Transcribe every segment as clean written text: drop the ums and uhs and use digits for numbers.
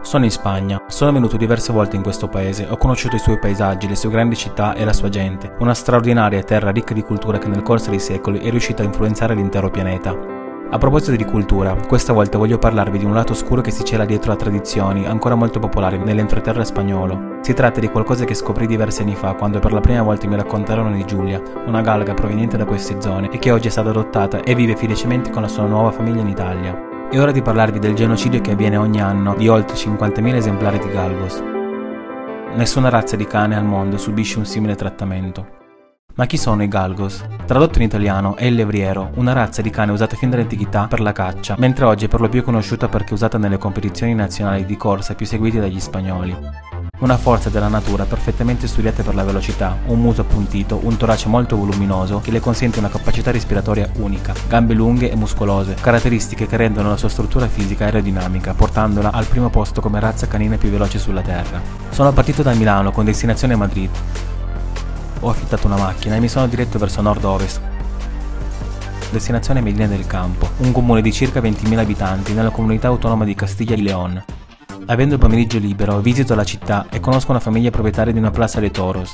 Sono in Spagna, sono venuto diverse volte in questo paese, ho conosciuto i suoi paesaggi, le sue grandi città e la sua gente, una straordinaria terra ricca di cultura che nel corso dei secoli è riuscita a influenzare l'intero pianeta. A proposito di cultura, questa volta voglio parlarvi di un lato oscuro che si cela dietro a tradizioni ancora molto popolari nell'entroterra spagnolo. Si tratta di qualcosa che scoprì diversi anni fa quando per la prima volta mi raccontarono di Giulia, una galga proveniente da queste zone e che oggi è stata adottata e vive felicemente con la sua nuova famiglia in Italia. È ora di parlarvi del genocidio che avviene ogni anno di oltre 50.000 esemplari di galgos. Nessuna razza di cane al mondo subisce un simile trattamento. Ma chi sono i galgos? Tradotto in italiano è il levriero, una razza di cane usata fin dall'antichità per la caccia, mentre oggi è per lo più conosciuta perché è usata nelle competizioni nazionali di corsa più seguite dagli spagnoli. Una forza della natura perfettamente studiata per la velocità, un muso appuntito, un torace molto voluminoso che le consente una capacità respiratoria unica, gambe lunghe e muscolose, caratteristiche che rendono la sua struttura fisica aerodinamica, portandola al primo posto come razza canina più veloce sulla Terra. Sono partito da Milano con destinazione Madrid. Ho affittato una macchina e mi sono diretto verso nord-ovest. Destinazione Medina del Campo, un comune di circa 20.000 abitanti nella comunità autonoma di Castilla y León. Avendo il pomeriggio libero, visito la città e conosco una famiglia proprietaria di una Plaza de Toros.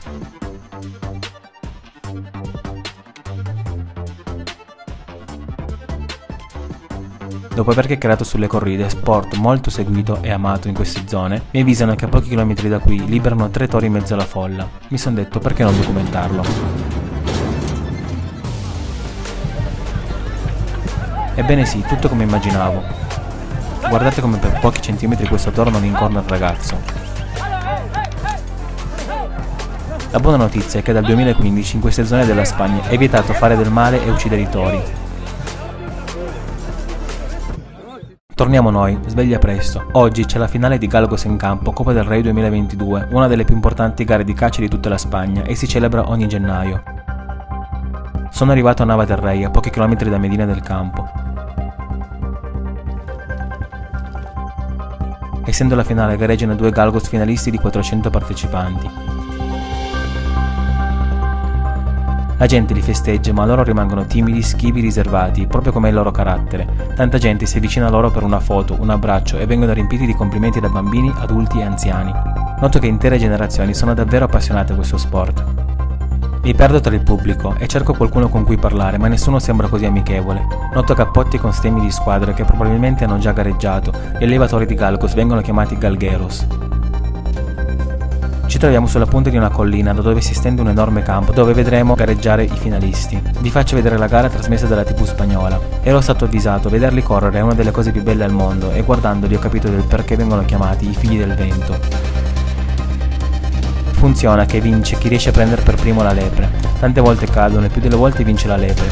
Dopo aver chiacchierato sulle corride, sport molto seguito e amato in queste zone, mi avvisano che a pochi chilometri da qui liberano 3 tori in mezzo alla folla. Mi son detto perché non documentarlo. Ebbene sì, tutto come immaginavo. Guardate come per pochi centimetri questo toro non incorna il ragazzo. La buona notizia è che dal 2015 in queste zone della Spagna è vietato fare del male e uccidere i tori. Torniamo noi, sveglia presto. Oggi c'è la finale di Galgos in Campo, Coppa del Rey 2022, una delle più importanti gare di caccia di tutta la Spagna e si celebra ogni gennaio. Sono arrivato a Nava del Rey, a pochi chilometri da Medina del Campo. Essendo la finale gareggiano 2 galgos finalisti di 400 partecipanti. La gente li festeggia ma loro rimangono timidi, schivi, riservati, proprio come il loro carattere. Tanta gente si avvicina a loro per una foto, un abbraccio e vengono riempiti di complimenti da bambini, adulti e anziani. Noto che intere generazioni sono davvero appassionate a questo sport. Mi perdo tra il pubblico e cerco qualcuno con cui parlare, ma nessuno sembra così amichevole. Noto cappotti con stemmi di squadre che probabilmente hanno già gareggiato. Gli allevatori di galgos vengono chiamati galgueros. Ci troviamo sulla punta di una collina da dove si stende un enorme campo dove vedremo gareggiare i finalisti. Vi faccio vedere la gara trasmessa dalla TV spagnola. Ero stato avvisato, vederli correre è una delle cose più belle al mondo e guardandoli ho capito del perché vengono chiamati i figli del vento. Funziona che vince chi riesce a prendere per primo la lepre. Tante volte cadono e più delle volte vince la lepre.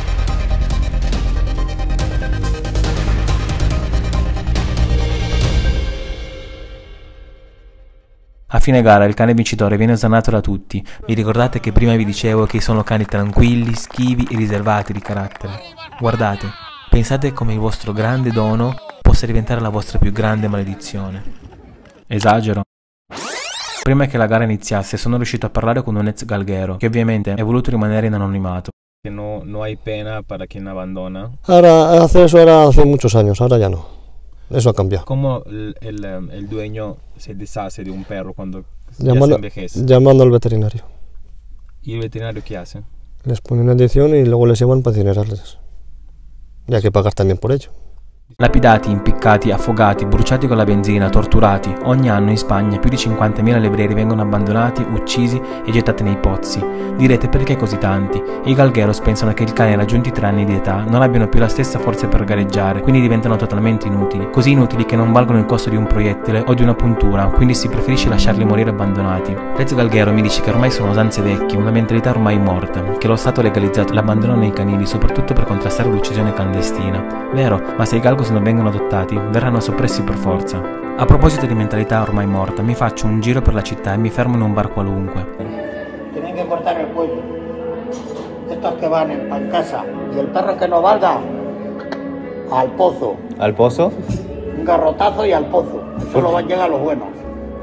A fine gara il cane vincitore viene osannato da tutti. Vi ricordate che prima vi dicevo che sono cani tranquilli, schivi e riservati di carattere? Guardate, pensate come il vostro grande dono possa diventare la vostra più grande maledizione. Esagero? Prima che la gara iniziasse sono riuscito a parlare con un ex galguero che ovviamente ha voluto rimanere in anonimato. No hay pena para quien abandona. Ahora, eso era hace muchos años, ahora ya no. Eso ha cambiado. ¿Cómo el dueño se deshace de un perro cuando ya se envejece? Llamando al veterinario. ¿Y el veterinario qué hace? Les pone una inyección y luego les llevan para incinerarles. Y hay que pagar también por ello. Lapidati, impiccati, affogati, bruciati con la benzina, torturati. Ogni anno in Spagna più di 50.000 levrieri vengono abbandonati, uccisi e gettati nei pozzi. Direte perché così tanti? I galgueros pensano che i cani raggiunti 3 anni di età non abbiano più la stessa forza per gareggiare, quindi diventano totalmente inutili. Così inutili che non valgono il costo di un proiettile o di una puntura, quindi si preferisce lasciarli morire abbandonati. L'ex galguero mi dice che ormai sono usanze vecchie, una mentalità ormai morta, che lo Stato ha legalizzato l'abbandono nei canili soprattutto per contrastare l'uccisione clandestina. Vero, ma se i galgos non vengono adottati, verranno soppressi per forza. A proposito di mentalità ormai morta, mi faccio un giro per la città e mi fermo in un bar qualunque. Tienen que cortar el cuello. Estos que van en casa y el perro que no valga al pozo. ¿Al pozo? Un garrotazo y al pozo. Solo van a llegar los buenos.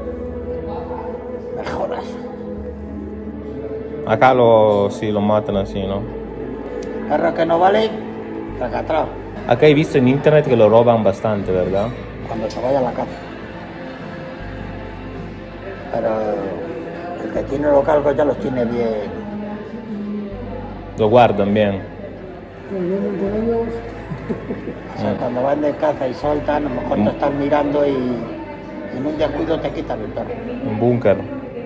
Mejoras. Acá sí, lo matan así, ¿no? Perro que no vale, saca atrás. Acá he visto en internet que lo roban bastante, ¿verdad? Cuando se vaya a la caza. pero el que tiene los galgos ya los tiene bien. Lo guardan bien. O sea, cuando van de caza y soltan, a lo mejor te están mirando y en un descuido te quitan el perro. Un bunker.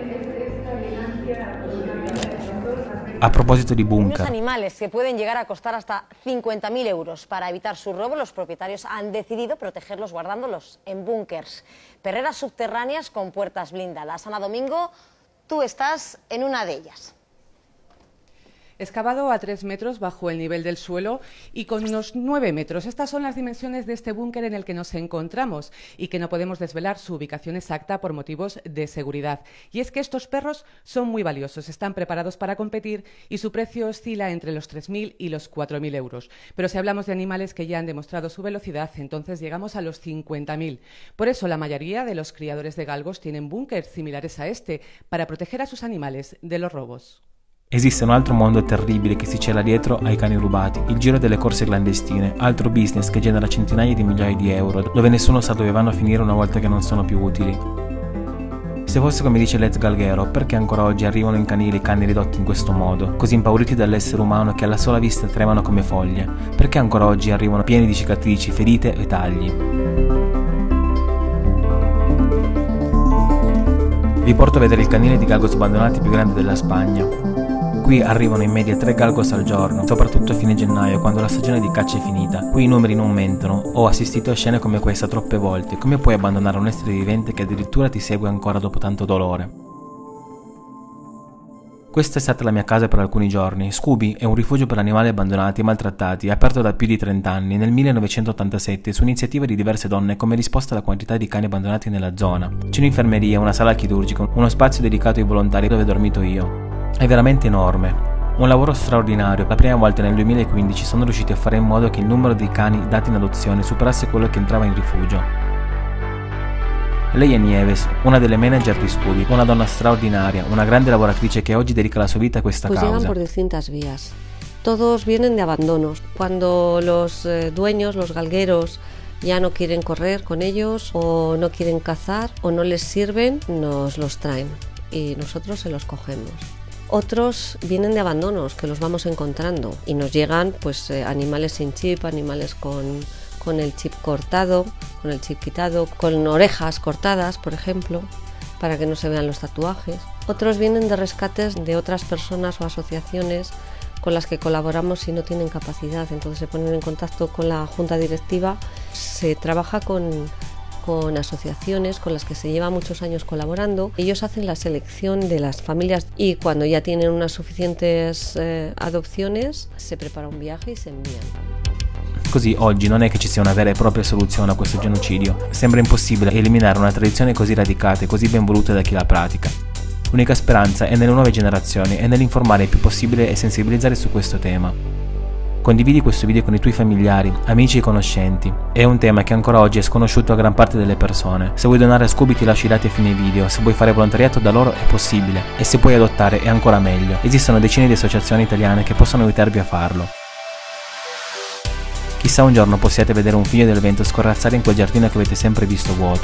A proposito di Unos bunker, animales que pueden llegar a costar hasta 50.000 euros. Para evitar su robo, los propietarios han decidido protegerlos guardándolos en búnkers, perreras subterráneas con puertas blindadas. Ana Domingo, tú estás en una de ellas. Excavado a 3 metros bajo el nivel del suelo y con unos 9 metros. Estas son las dimensiones de este búnker en el que nos encontramos y que no podemos desvelar su ubicación exacta por motivos de seguridad. Y es que estos perros son muy valiosos, están preparados para competir y su precio oscila entre los 3.000 y los 4.000 euros. Pero si hablamos de animales que ya han demostrado su velocidad, entonces llegamos a los 50.000. Por eso la mayoría de los criadores de galgos tienen búnkers similares a este para proteger a sus animales de los robos. esiste un altro mondo terribile che si cela dietro ai cani rubati, il giro delle corse clandestine, altro business che genera centinaia di migliaia di euro, dove nessuno sa dove vanno a finire una volta che non sono più utili. Se fosse come dice Let's Galghero, perché ancora oggi arrivano in canili cani ridotti in questo modo, così impauriti dall'essere umano che alla sola vista tremano come foglie? Perché ancora oggi arrivano pieni di cicatrici, ferite e tagli? Vi porto a vedere il canile di galgos abbandonati più grande della Spagna. Qui arrivano in media 3 galgos al giorno, soprattutto a fine gennaio, quando la stagione di caccia è finita. Qui i numeri non mentono. Ho assistito a scene come questa troppe volte. Come puoi abbandonare un essere vivente che addirittura ti segue ancora dopo tanto dolore? Questa è stata la mia casa per alcuni giorni. Scooby è un rifugio per animali abbandonati e maltrattati, aperto da più di 30 anni, nel 1987, su iniziativa di diverse donne come risposta alla quantità di cani abbandonati nella zona. C'è un'infermeria, una sala chirurgica, uno spazio dedicato ai volontari dove ho dormito io. È veramente enorme. Un lavoro straordinario. La prima volta nel 2015 sono riusciti a fare in modo che il numero di cani dati in adozione superasse quello che entrava in rifugio. Lei è Nieves, una delle manager di Scooby, una donna straordinaria, una grande lavoratrice que oggi dedica la sua vita a questa causa. Llegan por distintas vías. Todos vienen de abandonos. Cuando los dueños, los galgueros, ya no quieren correr con ellos o no quieren cazar o no les sirven, nos los traen y nosotros se los cogemos. Otros vienen de abandonos que los vamos encontrando y nos llegan pues animales sin chip, animales con el chip cortado, con el chip quitado, con orejas cortadas, por ejemplo, para que no se vean los tatuajes. Otros vienen de rescates de otras personas o asociaciones con las que colaboramos si no tienen capacidad, entonces se ponen en contacto con la junta directiva. Se trabaja con asociaciones con las que se lleva muchos años colaborando. Ellos hacen la selección de las familias y cuando ya tienen unas suficientes adopciones se prepara un viaje y se envían. Così oggi non è che ci sia una vera e propria soluzione a questo genocidio. Sembra impossibile eliminare una tradizione così radicata e così ben voluta da chi la pratica. L'unica speranza è nelle nuove generazioni e nell'informare il più possibile e sensibilizzare su questo tema. Condividi questo video con i tuoi familiari, amici e conoscenti. È un tema che ancora oggi è sconosciuto a gran parte delle persone. Se vuoi donare a Scooby ti lascio i dati a fine video, se vuoi fare volontariato da loro è possibile e se puoi adottare è ancora meglio. Esistono decine di associazioni italiane che possono aiutarvi a farlo. Chissà un giorno possiate vedere un figlio del vento scorrazzare in quel giardino che avete sempre visto vuoto.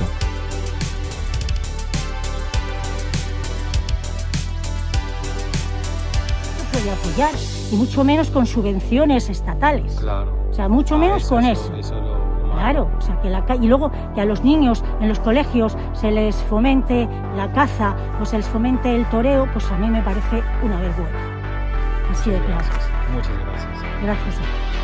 De apoyar y mucho menos con subvenciones estatales. Claro. O sea, mucho menos con eso. Claro, o sea, y luego que a los niños en los colegios se les fomente la caza o se les fomente el toreo, pues a mí me parece una vergüenza. Así de claro. Muchas gracias. Gracias a ti.